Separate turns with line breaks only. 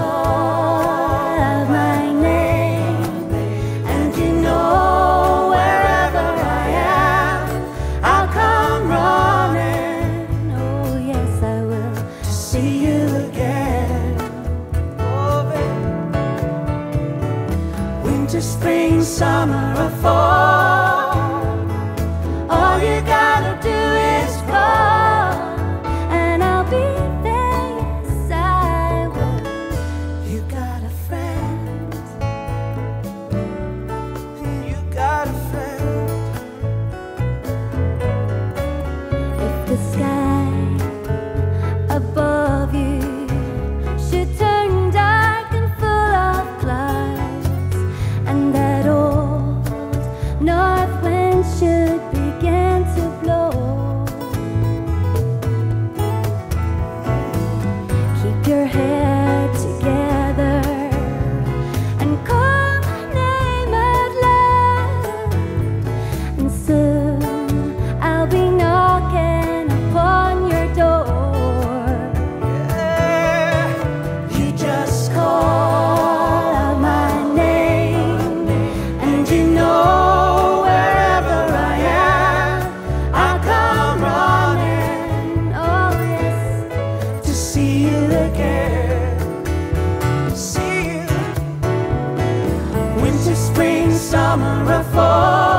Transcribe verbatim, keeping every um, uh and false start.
call out my name, and you know wherever I am, I'll come running. Oh yes, I will, to see you again. Oh baby. Winter, spring, summer, or fall, all you gotta do is call, and I'll be there, yes I will. You got a friend, you got a friend. If the sky above you should turn dark and full of clouds, and that old north wind should begin to blow, keep your head together and call my name out loud, and soon I'll be knocking upon your door. Yeah. You just call out my name, and you know wherever I am, I'll come running. Oh yes, to see you again. See you. Winter, spring, summer, or fall,